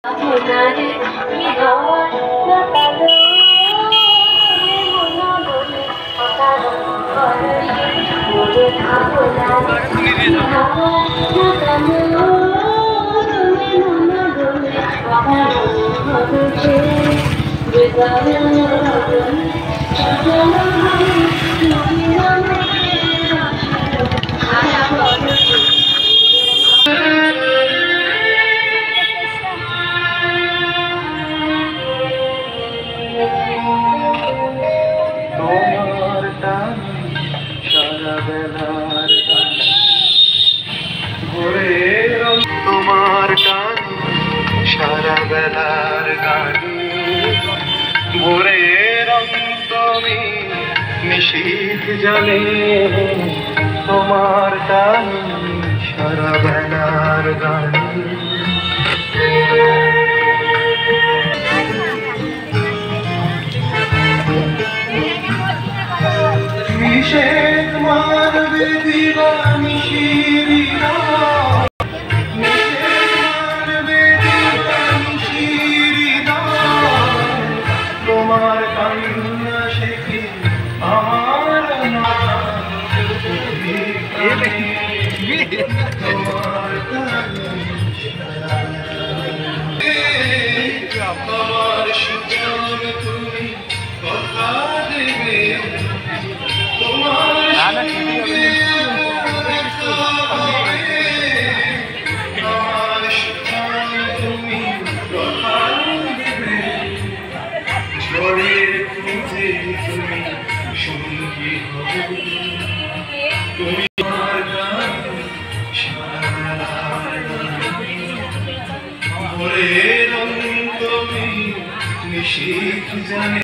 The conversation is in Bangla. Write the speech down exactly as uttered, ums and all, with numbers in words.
তোমার টান সারা বেলার গানে ভোরের অন্তমী নিশীথ জানে তোমার টান সারা বেলার গানে নিষেধ মারবে দিবানি শিরিনা তোমার কান্না সে কি আমার তোমার সুজন তুমি কথা দেবে তোমার আমার সুজন তুমি কথা দেবে ঝড়ের খুঁজে তুমি সঙ্গী হবে তুমি আমার গান ভোরের অন্তমী নিশীথ জানে।